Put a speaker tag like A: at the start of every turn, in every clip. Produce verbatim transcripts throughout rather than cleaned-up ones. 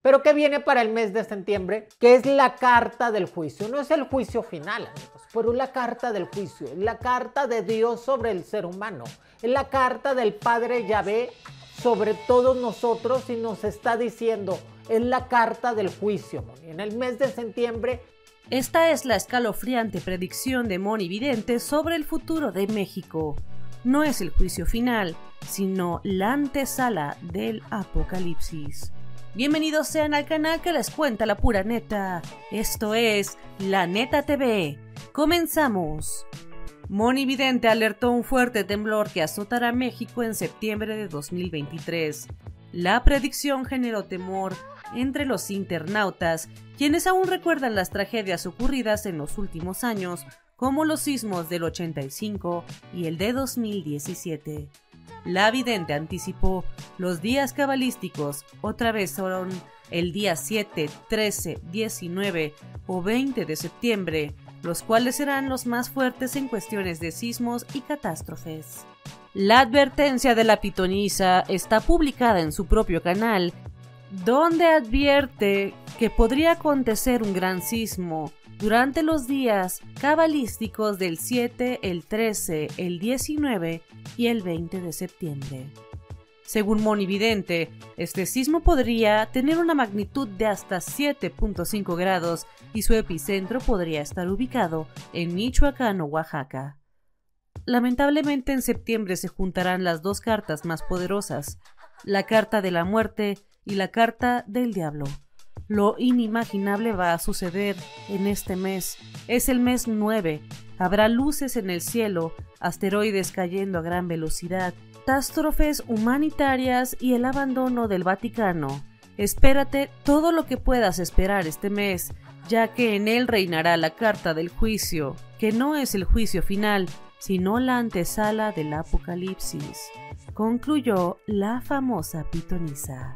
A: Pero ¿qué viene para el mes de septiembre? Que es la carta del juicio. No es el juicio final, amigos, pero es la carta del juicio. Es la carta de Dios sobre el ser humano. Es la carta del Padre Yahvé sobre todos nosotros y nos está diciendo, es la carta del juicio, Moni. En el mes de septiembre.
B: Esta es la escalofriante predicción de Moni Vidente sobre el futuro de México. No es el juicio final, sino la antesala del apocalipsis. Bienvenidos sean al canal que les cuenta la pura neta. Esto es La Neta T V. ¡Comenzamos! Moni Vidente alertó un fuerte temblor que azotará a México en septiembre de dos mil veintitrés. La predicción generó temor entre los internautas, quienes aún recuerdan las tragedias ocurridas en los últimos años, como los sismos del ochenta y cinco y el de dos mil diecisiete. La vidente anticipó los días cabalísticos, otra vez son el día siete, trece, diecinueve o veinte de septiembre, los cuales serán los más fuertes en cuestiones de sismos y catástrofes. La advertencia de la pitonisa está publicada en su propio canal, donde advierte que podría acontecer un gran sismo durante los días cabalísticos del siete, el trece, el diecinueve y el veinte de septiembre. Según Moni Vidente, este sismo podría tener una magnitud de hasta siete punto cinco grados y su epicentro podría estar ubicado en Michoacán o Oaxaca. Lamentablemente en septiembre se juntarán las dos cartas más poderosas, la carta de la muerte y la carta del diablo. Lo inimaginable va a suceder en este mes. Es el mes nueve. Habrá luces en el cielo, asteroides cayendo a gran velocidad, catástrofes humanitarias y el abandono del Vaticano. Espérate todo lo que puedas esperar este mes, ya que en él reinará la carta del juicio, que no es el juicio final, sino la antesala del apocalipsis, concluyó la famosa pitonisa.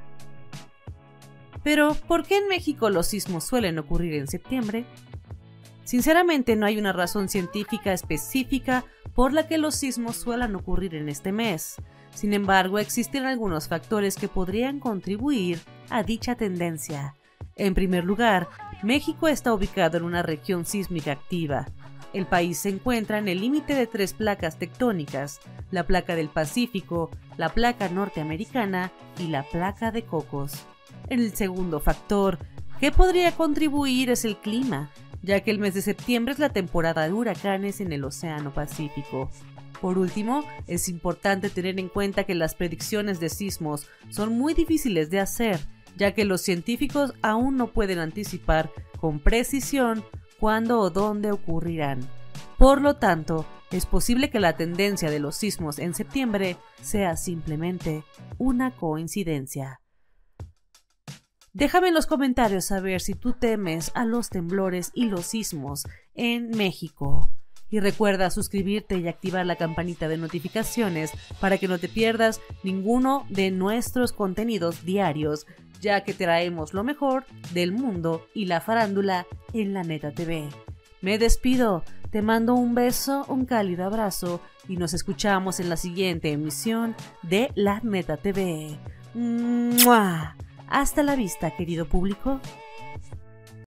B: Pero, ¿por qué en México los sismos suelen ocurrir en septiembre? Sinceramente no hay una razón científica específica por la que los sismos suelan ocurrir en este mes. Sin embargo, existen algunos factores que podrían contribuir a dicha tendencia. En primer lugar, México está ubicado en una región sísmica activa. El país se encuentra en el límite de tres placas tectónicas, la placa del Pacífico, la placa norteamericana y la placa de Cocos. El segundo factor que podría contribuir es el clima, ya que el mes de septiembre es la temporada de huracanes en el Océano Pacífico. Por último, es importante tener en cuenta que las predicciones de sismos son muy difíciles de hacer, ya que los científicos aún no pueden anticipar con precisión cuándo o dónde ocurrirán. Por lo tanto, es posible que la tendencia de los sismos en septiembre sea simplemente una coincidencia. Déjame en los comentarios saber si tú temes a los temblores y los sismos en México. Y recuerda suscribirte y activar la campanita de notificaciones para que no te pierdas ninguno de nuestros contenidos diarios, ya que traemos lo mejor del mundo y la farándula en La Neta T V. Me despido, te mando un beso, un cálido abrazo y nos escuchamos en la siguiente emisión de La Neta T V. ¡Mua! Hasta la vista, querido público.